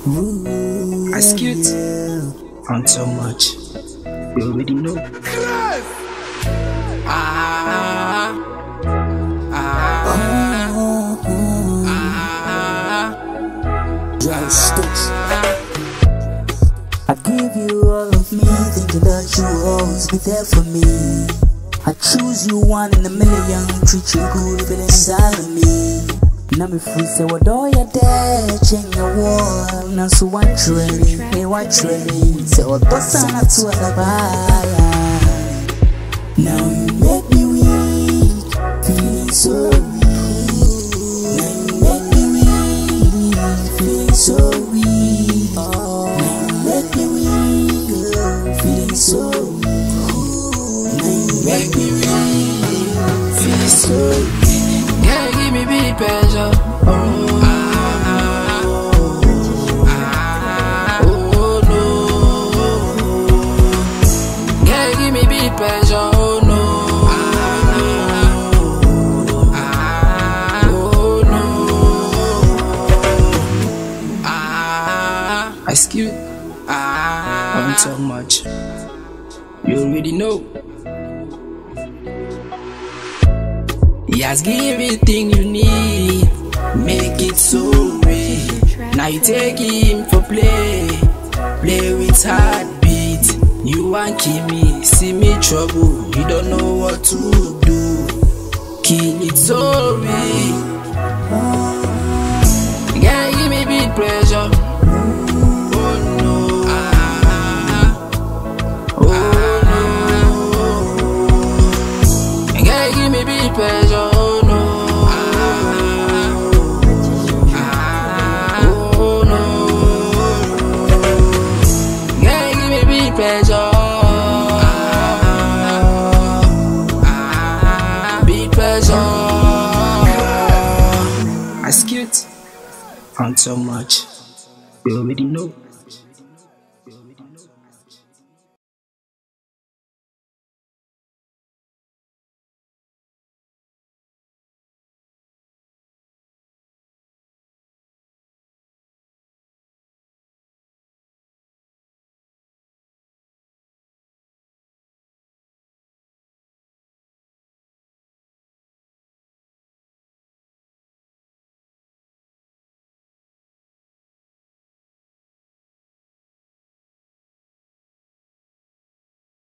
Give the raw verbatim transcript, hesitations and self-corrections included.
I skewed on so much. You already know. Ah, ah, ah, ah. I give you all of me, thinking that you will always be there for me. I choose you one in a million, treat you good, feel inside of me. Now me free say what all you there, change your wall. Now so what training, hey what training, say what person not to the buy. Now you make me weak, feeling so weak. Now you make me weak, feeling so weak. Now you make me weak, girl, feeling so weak. Now you make me weak, feeling so weak. Yeah, give me big pleasure. Oh, ah, ah, oh no. Yeah, give me big pleasure. Oh no. Ah, oh no. Ah, I skewed. Ah, on so much. You already know. He has given everything you need, make it so real. Now you take him for play, play with heartbeat. You want kill me, see me trouble, you don't know what to do. Kill it so real. You gotta give me big pleasure. Oh no, ah, oh no. You gotta give me big pleasure. Pleasure, ah, big pleasure. I skewed on so much. You already know.